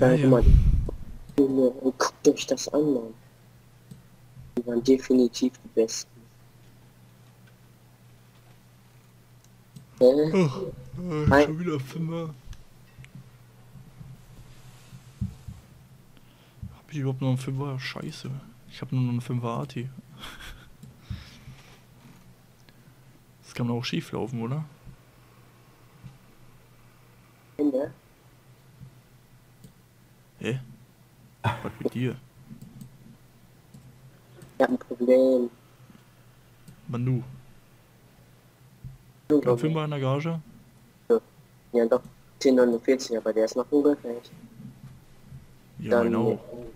Ja, Guck ja. mal, Junge, guckt euch das an, Mann. Die waren definitiv die Besten. Oh, Nein, schon wieder Fünfer. Hab ich überhaupt noch einen Fünfer? Scheiße. Ich habe nur noch einen Fünfer Arti. Das kann auch schief laufen, oder? ne? Hä? Was mit dir? Ich hab ein Problem. Manu. Kein Junge, Fünfer in der Garage? ja doch, 1049, aber der ist noch ungefähr. Ja, mein Dann, auch.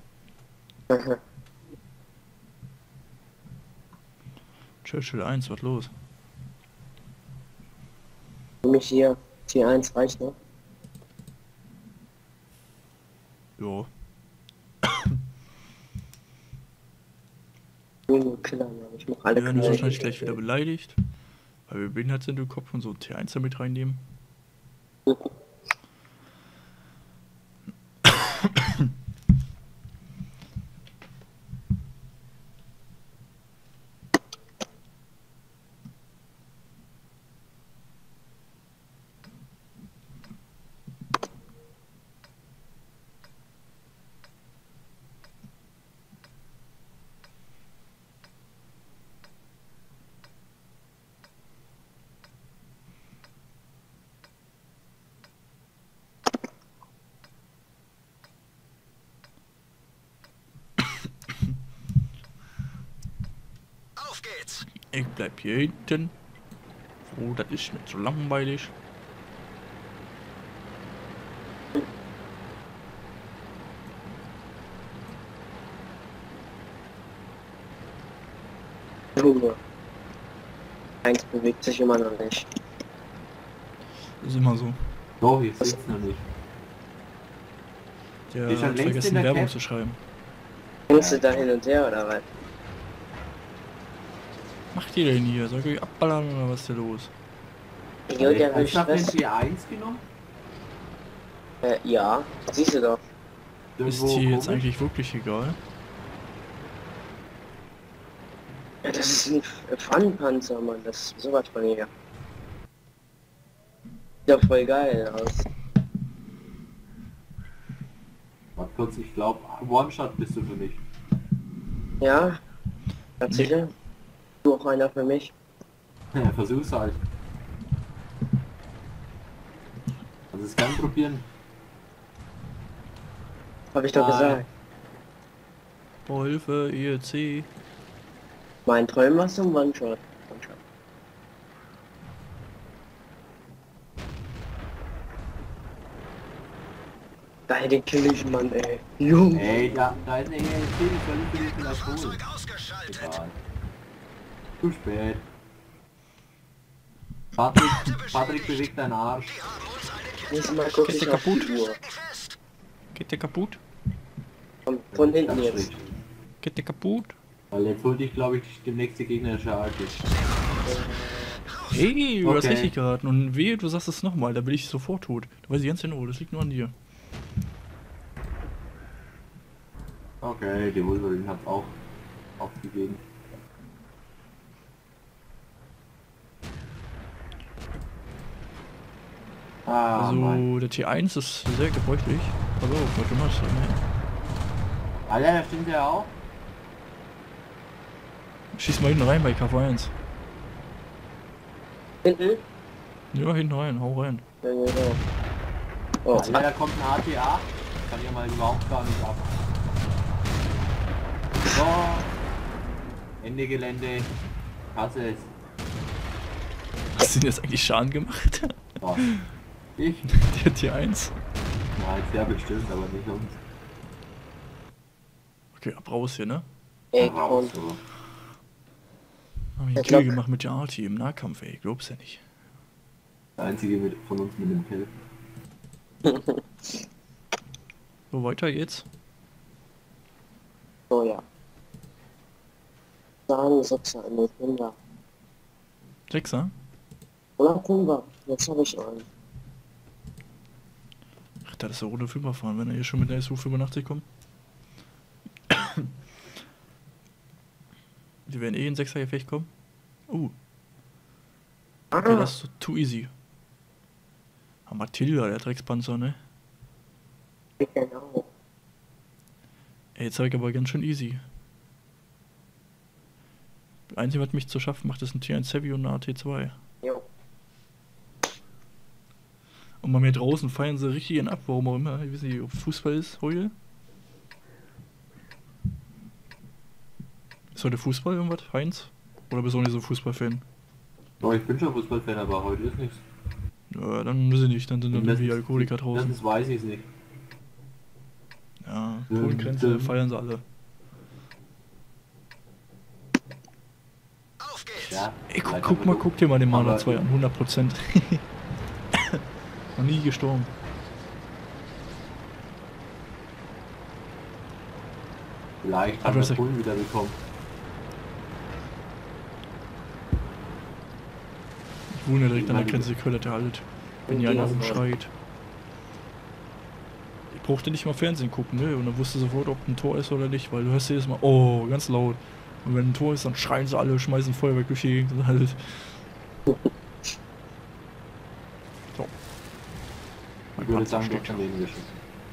Churchill 1, was los? für mich hier, T1 reicht noch. Jo. Junge, Killer, Mann. Ich mach alle Wir werden uns Knall. wahrscheinlich gleich wieder beleidigt, weil wir behindert sind im Kopf und so T1 damit reinnehmen. Auf geht's! Ich bleib hier hinten. Oh, das ist mir zu langweilig. Junge. Eins bewegt sich immer noch nicht. Das ist immer so. Doch, ich sitze noch nicht. Der Ist schon hat längst in vergessen, der Werbung Cap? zu schreiben. Hängst du da hin und her oder was? Macht ihr denn hier? Soll ich euch abballern oder was ist denn los? Jo, der will Hast du den Stress. T1 genommen? Ja, siehst du doch. Ist Irgendwo hier jetzt komisch? eigentlich wirklich egal? Ja, das ist ein Pfannenpanzer, Mann. Das ist sowas von hier. Sieht ja voll geil aus. Warte kurz, ich glaube, One-Shot bist du für mich. Ja? Ganz Nee. sicher? Du auch einer für mich? Ja, versuch's halt. Also es kann probieren. Hab ich doch Nein. gesagt. Oh, Hilfe, EEC. Mein Träumen was zum One-Shot. One-Shot. Geil, den kill ich, Mann, ey. Junge. Ey, da ist eine ELC, die soll ich dir vielleicht holen. Fahrzeug ausgeschaltet! Egal. Zu spät. Patrick bewegt deinen Arsch. Wir haben uns eine Nächstes Mal guck Geht ich der auf die kaputt? Uhr. fest! Geht der kaputt? Von hinten Ganz jetzt. schlecht. Geht der kaputt? Weil jetzt holt dich, glaube ich, der nächste gegnerische Arsch. Hey, du hast Okay. richtig geraten. Und wehe, du sagst es nochmal, da bin ich sofort tot. Da weiß ich ganz genau, das liegt nur an dir. Okay, der Wolverine hat auch aufgegeben. Ah, Mann. Also, der T1 ist sehr gebräuchlich. Pass auf, was du machst. Ne? Alter, da stimmt ja auch. Schieß mal hinten rein bei KV1. Hinten? Ja, hinten rein, hau rein. Ja, genau. Oh, Alter, da kommt ein AT8. Kann ja mal überhaupt gar nicht ab. So. Ende Gelände. Katze ist. Hast du denn jetzt eigentlich Schaden gemacht? So. Ich? Der T1. Nein, der bestimmt, aber nicht uns. Okay, ab raus hier, ne? ey, Raus, komm. so. Haben wir Der einen Kill Glock. gemacht mit der Arti im Nahkampf, ey. Glaub's ja nicht. Der einzige von uns mit dem Kill. So, weiter geht's. Oh ja. Sagen, Sechser, ne, Fünfer. Sechser? Oder Fünfer. Jetzt habe ich einen. Ach, Da ist der rote 5er fahren, wenn er hier schon mit der SU85 kommt. Die werden eh in 6er Gefecht kommen. Okay, das ist too easy. Matilda, der Dreckspanzer, ne? Genau. Ey, jetzt habe ich aber ganz schön easy. Das Einzige, was mich zu schaffen macht, ist ein T1 Heavy und eine AT2. Jo. Und bei mir draußen feiern sie richtig einen ab, warum auch immer. Ich weiß nicht, ob Fußball ist heute. Ist heute Fußball irgendwas, Heinz? Oder bist du auch nicht so Fußballfan? Oh, ich bin schon Fußballfan, aber heute ist nichts. Ja, dann weiß ich nicht, dann sind dann irgendwie Alkoholiker draußen. Das weiß ich nicht. Ja, Kohlegrenze feiern sie alle. Auf geht's! Ja, Ey, vielleicht guck dir mal den Mana aber- 2 an, 100%. Noch nie gestorben. Vielleicht Aber haben wir das- das Bullen wieder bekommen. Ich wohne direkt an der Grenze, ich höre der halt. Wenn hier einer rumschreit. Ich brauchte nicht mal Fernsehen gucken, ne? Und dann wusste sofort, ob ein Tor ist oder nicht, weil du hörst jedes Mal, oh, ganz laut. Und wenn ein Tor ist, dann schreien sie alle, schmeißen Feuerwerk durch die Gegend und halt. So. Ich würde sagen, du hast schon wegen geschossen.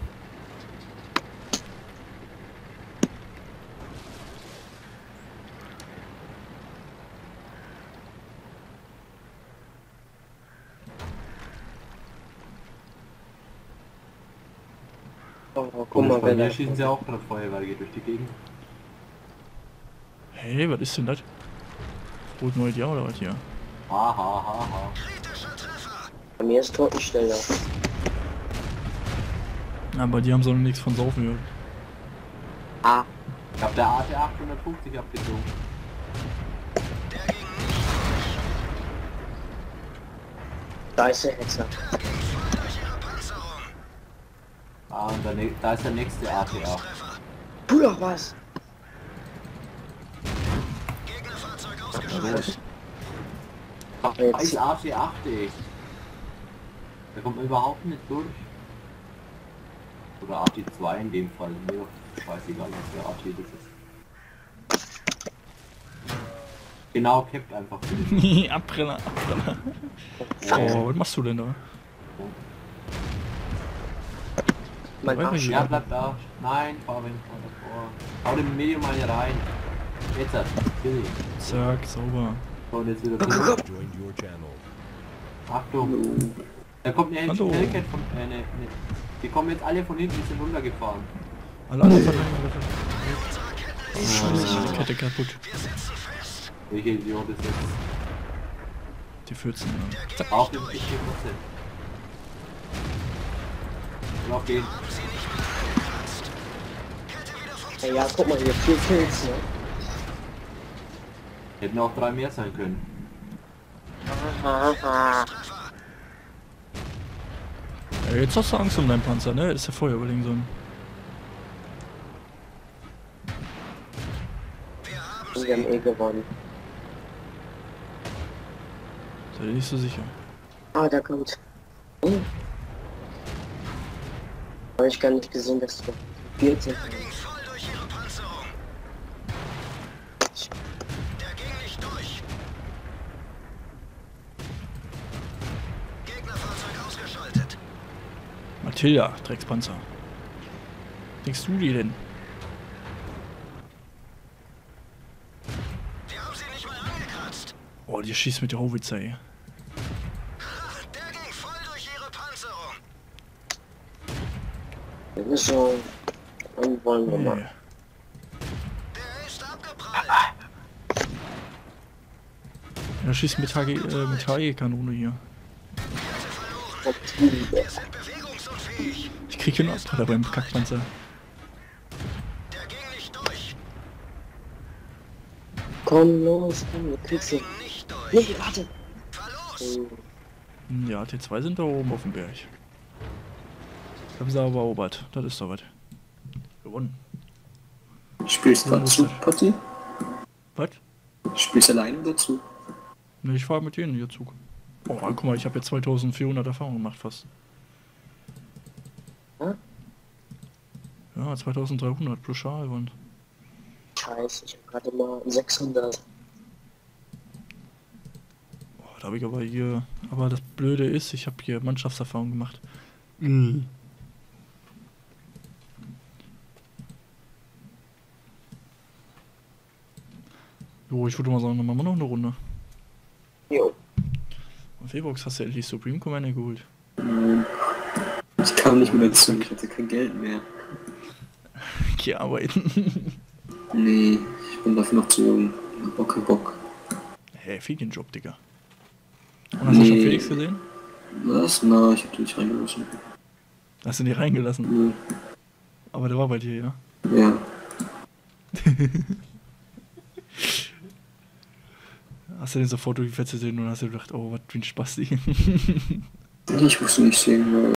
Oh, guck mal, Bei wer mir da schießen sie auch gerade Feuerwerke durch die Gegend. Hey, was ist denn das? Rot neues Jahr oder was hier? Ha ha ha ha. Kritischer Treffer! Bei mir ist Totenstelle. Aber die haben so noch nichts von Saufen gehört. Ah, Ich hab der AT 850 abgezogen. Der ging nicht da ist der Hexer. voll durch ihre Panzerung. Ah, und da ist der nächste AT 8. Treffer. Tu doch was! Gegnerfahrzeug Na ausgeschaltet. los. Ach, Scheiß jetzt. AT 8, ey. Der kommt überhaupt nicht durch. Oder AT 2 in dem Fall. Mir doch scheißegal, was für AT das ist. Genau, kippt einfach. Abbrenner, Abbrenner. Oh, was machst du denn da? Mein Weiter Arsch. hier. Ja, bleib da. Nein, Fabian, fahr davor. Hau den Medium mal hier rein. Jetzt hat. Kill. Zack, sauber. So, und jetzt wieder Guck, zurück. guck, Joined your channel. Achtung. Da kommt eine Hallo. Hellcat von. Die kommen jetzt alle von hinten, die sind runtergefahren. Alle verteidigen, alle Unserer Kette Oh, ist scheiße, die Kette kaputt. Wir setzen fest. Welche Idiot ist jetzt? Die 14. Ja. Der Auf geht den nicht Tisch durch. Lauf gehen. Haben sie nicht mehr angekratzt. Kette wieder Ey, funktioniert. ja, guck mal hier, 4 Kills, ne? Hätten auch 3 mehr sein können. Treffer. Ey, jetzt hast du Angst um deinen Panzer, ne? Das ist ja Feuerwehrling so ein. Wir haben Und wir haben sie. eh gewonnen. Sei dir nicht so sicher. Ah, da kommt. Habe ich gar nicht gesehen, dass du gespielt hast. Der ging voll durch ihre Panzerung. Der ging nicht durch. Gegnerfahrzeug ausgeschaltet. Matilda, Dreckspanzer. Denkst du die denn? Wir haben sie nicht mal angekratzt. Oh, die schießt mit der Howitzer, ey. Der ging voll durch ihre Panzerung. Das ist so. Und wollen wir mal. Nee. Der ist abgeprallt. Er schießt mit HE-Kanone hier. Und Wir sind bewegungsunfähig. Ich krieg hier noch Abpraller beim Kackpanzer. Der ging nicht durch. komm los, komm, wir kriegst du. Ging nicht durch. Nee, warte. Verlust. Ja, T2 sind da oben auf dem Berg. Haben sie aber erobert. Das ist doch was. Gewonnen. Spielst du Ja, dazu, muss Patti? Was? Spielst du alleine dazu? Ne, ich fahre mit denen hier Zug. Oh, guck mal, ich habe jetzt 2400 Erfahrung gemacht fast. Ja, 2300 plus Schalwand. Scheiße, ich habe gerade mal 600. Boah, da habe ich aber hier... Aber das Blöde ist, ich habe hier Mannschaftserfahrung gemacht. Mhm. Jo, ich würde mal sagen, dann machen wir noch eine Runde. Jo. Und Febox, hast du endlich Supreme Commander geholt? Nein. Ich kam nicht mehr dazu, ich hatte kein Geld mehr. Geh arbeiten. Nee, ich bin dafür noch zu jung. Ich hab auch keinen Bock. Hä, Ferienjob, Digga. Und hast du schon Nee. Felix gesehen? Was? Na, ich hab den nicht reingelassen. Hast du ihn nicht reingelassen? Nee. Aber der war bei dir, ja? Ja. Hast du den sofort durch die Fetze gesehen und hast du gedacht, oh, was für ein Spasti. Ich musste nicht sehen, weil